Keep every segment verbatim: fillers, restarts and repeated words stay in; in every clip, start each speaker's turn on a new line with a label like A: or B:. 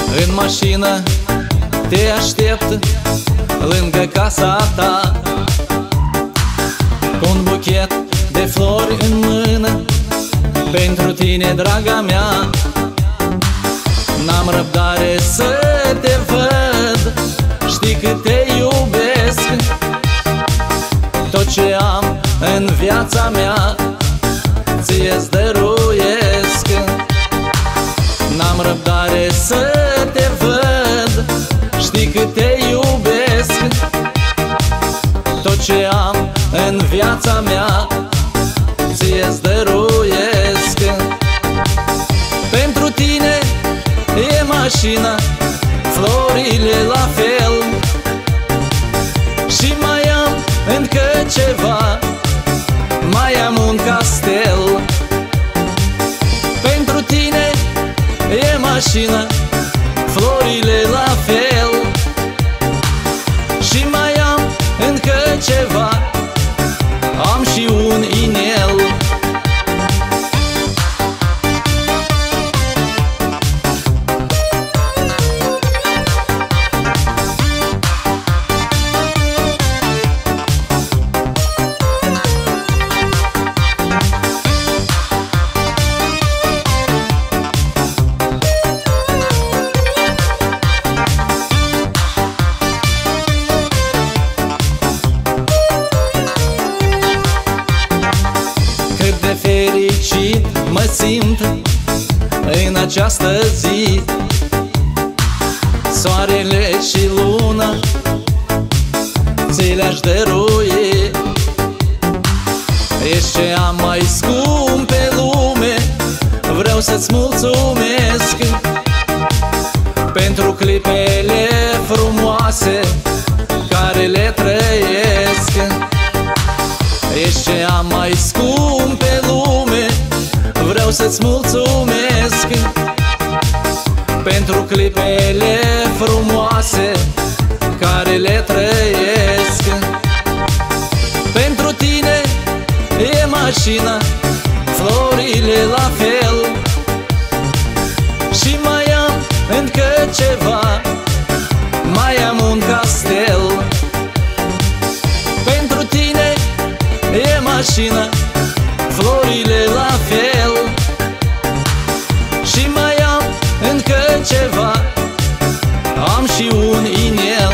A: În mașină te aștept lângă casa ta, cu un buchet de flori în mână pentru tine, draga mea. N-am răbdare să te văd, știi cât te iubesc. Tot ce am în viața mea ție-ți dăruiesc. N-am răbdare să te văd, știi cât te iubesc. Tot ce am în viața mea ție-ți dăruiesc. Pentru tine e mașina, florile la fel, și mai am încă ceva, mai am un castel. Pentru tine e mașina, florile la fel, și mai am încă ceva, am și un inel. Fericit mă simt în această zi, soarele și luna ți le-aș dărui. Ești ce am mai scump pe lume, vreau să-ți mulțumesc pentru clipele frumoase care le trăiesc. Ești ce am mai scump pe lume, vreau să-ți mulțumesc pentru clipele frumoase care le trăiesc. Pentru tine e mașina, florile la fel, și mai am încă ceva, mai am un castel. Pentru tine e mașina, florile la fel, și mai am încă ceva, am și un inel.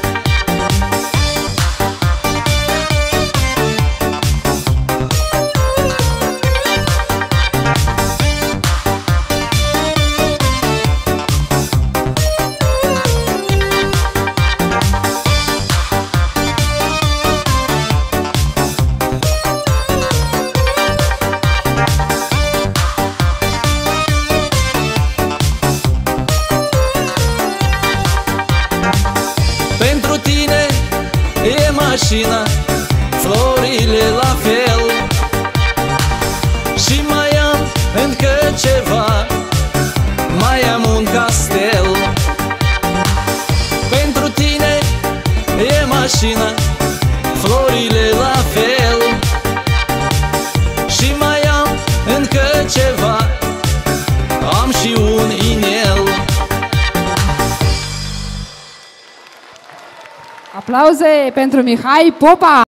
A: Pentru tine e mașina, florile la fel, și mai am încă ceva, mai am un castel. Pentru tine e mașina, florile la fel, și mai am încă ceva, am și un inel.
B: Aplauze pentru Mihai Popa!